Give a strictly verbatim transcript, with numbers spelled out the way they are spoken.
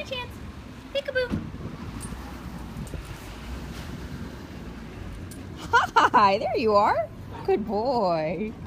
chance. Peekaboo. Hi, there you are. Good boy.